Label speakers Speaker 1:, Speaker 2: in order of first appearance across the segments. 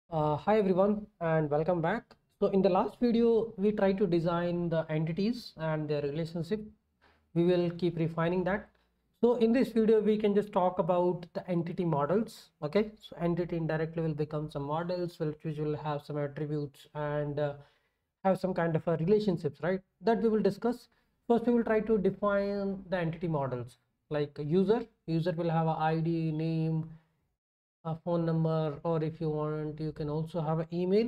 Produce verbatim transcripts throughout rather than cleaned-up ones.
Speaker 1: Uh, hi everyone and welcome back. So in the last video we tried to design the entities and their relationship. We will keep refining that. So in this video we can just talk about the entity models. Okay, so entity indirectly will become some models which which will have some attributes and uh, have some kind of a relationships, right? That we will discuss. First we will try to define the entity models. Like a user user will have a I D, name, a phone number, or if you want you can also have an email,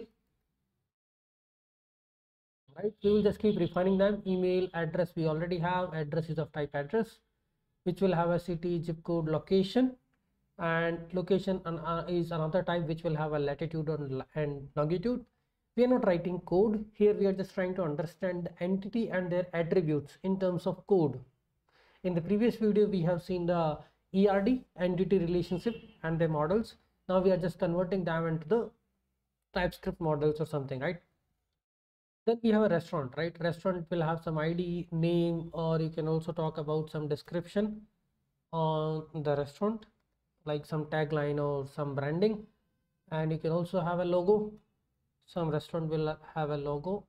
Speaker 1: right? We will just keep refining them. Email address, we already have address is of type address, which will have a city, zip code, location, and location uh, is another type which will have a latitude and longitude. We are not writing code here, we are just trying to understand the entity and their attributes in terms of code. In the previous video we have seen the E R D, entity relationship, and their models. Now we are just converting them into the TypeScript models or something, right? Then we have a restaurant, right? Restaurant will have some I D, name, or you can also talk about some description on the restaurant, like some tagline or some branding. And you can also have a logo. Some restaurant will have a logo,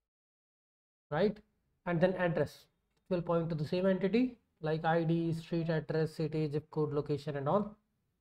Speaker 1: right? And then address, it will point to the same entity like I D, street address, city, zip code, location, and all.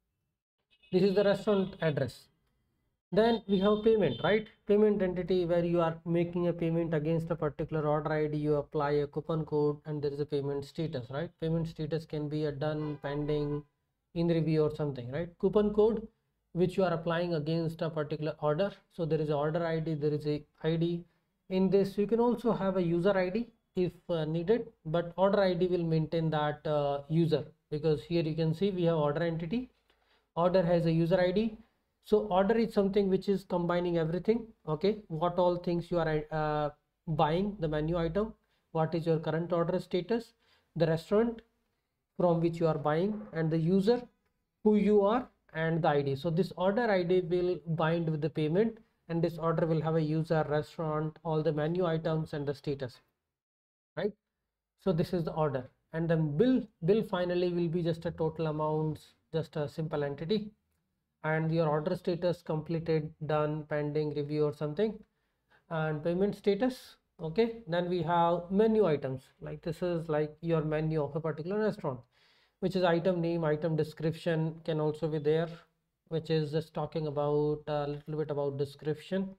Speaker 1: This is the restaurant address. Then we have payment, right? Payment entity, where you are making a payment against a particular order I D, you apply a coupon code and there is a payment status, right? Payment status can be a done, pending, in review or something, right? Coupon code, which you are applying against a particular order. So there is a order I D, there is a I D. In this you can also have a user I D if uh, needed, but order I D will maintain that uh, user, because here you can see we have order entity, order has a user I D. So order is something which is combining everything. Okay, what all things you are uh, buying, the menu item, what is your current order status, the restaurant from which you are buying, and the user, who you are, and the I D. So this order I D will bind with the payment, and this order will have a user, restaurant, all the menu items, and the status, right? So this is the order. And then bill bill finally will be just a total amounts, just a simple entity, and your order status completed, done, pending, review or something, and payment status. Okay, then we have menu items, like this is like your menu of a particular restaurant, which is item name, item description can also be there, which is just talking about a little bit about description,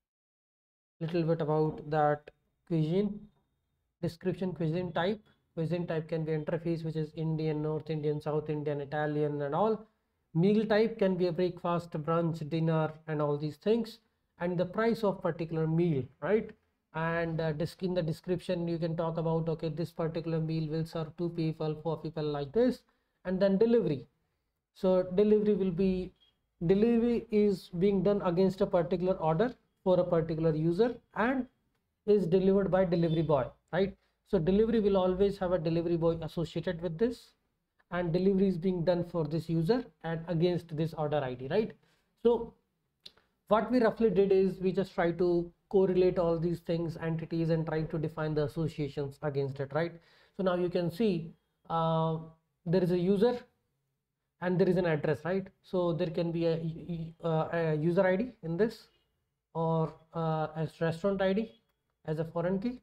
Speaker 1: little bit about that cuisine description, cuisine type. Cuisine type can be interface, which is Indian, North Indian, South Indian, Italian, and all. Meal type can be a breakfast, brunch, dinner, and all these things. And the price of particular meal, right? And uh, in the description, you can talk about, okay, this particular meal will serve two people, four people, like this. And then delivery. So delivery will be, delivery is being done against a particular order for a particular user and is delivered by delivery boy, right? So delivery will always have a delivery boy associated with this, and delivery is being done for this user and against this order I D, right? So what we roughly did is we just try to correlate all these things, entities, and try to define the associations against it, right? So now you can see uh, there is a user and there is an address, right? So there can be a, uh, a user I D in this, or uh, as restaurant I D as a foreign key,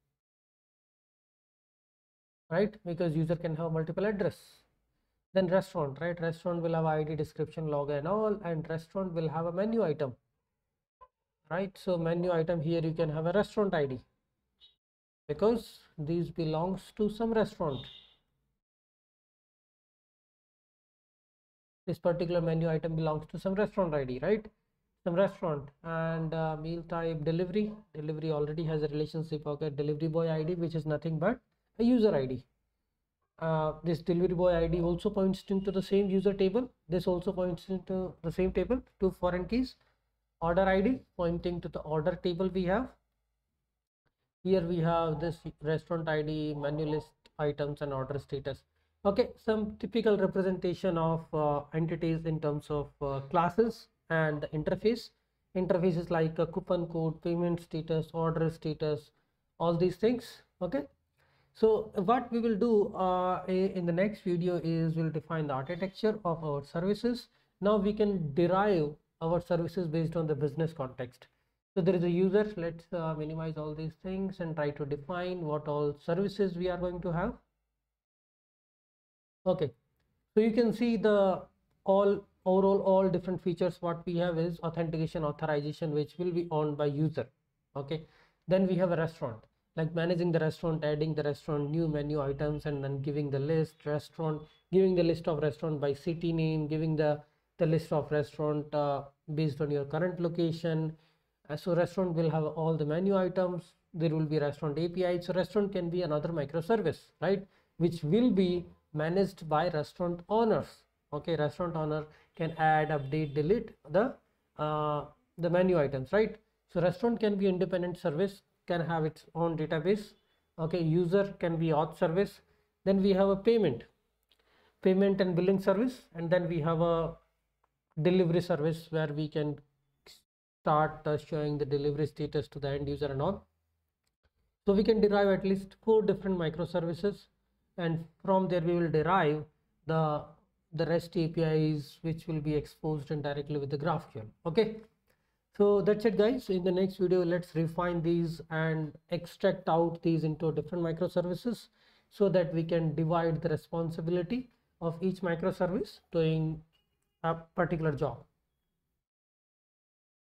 Speaker 1: right? Because user can have multiple address. Then restaurant, right? Restaurant will have I D, description, log, and all, and restaurant will have a menu item, right? So menu item, here you can have a restaurant I D because these belongs to some restaurant. This particular menu item belongs to some restaurant I D, right? Some restaurant. And uh, meal type, delivery. Delivery already has a relationship. Okay, delivery boy I D, which is nothing but a user I D. Uh, this delivery boy I D also points into the same user table. This also points into the same table, two foreign keys. Order I D pointing to the order table we have. Here we have this restaurant I D, menu list, items, and order status. Okay, some typical representation of uh, entities in terms of uh, classes and the interface. Interfaces like a coupon code, payment status, order status, all these things. Okay. So what we will do uh, in the next video is we'll define the architecture of our services. Now we can derive our services based on the business context. So there is a user. Let's uh, minimize all these things and try to define what all services we are going to have. Okay, so you can see the all overall all different features. What we have is authentication, authorization, which will be owned by user. Okay, then we have a restaurant, like managing the restaurant, adding the restaurant, new menu items, and then giving the list, restaurant, giving the list of restaurant by city name, giving the the list of restaurant uh, based on your current location. Uh, so restaurant will have all the menu items. There will be restaurant A P I. So restaurant can be another microservice, right, which will be managed by restaurant owners. Okay, restaurant owner can add, update, delete the uh, the menu items, right? So restaurant can be independent service, can have its own database. Okay, user can be auth service. Then we have a payment payment and billing service, and then we have a delivery service where we can start uh, showing the delivery status to the end user and all. So we can derive at least four different microservices, and from there we will derive the the REST A P Is, which will be exposed indirectly with the GraphQL. Okay, so that's it, guys. In the next video, let's refine these and extract out these into different microservices so that we can divide the responsibility of each microservice doing a particular job.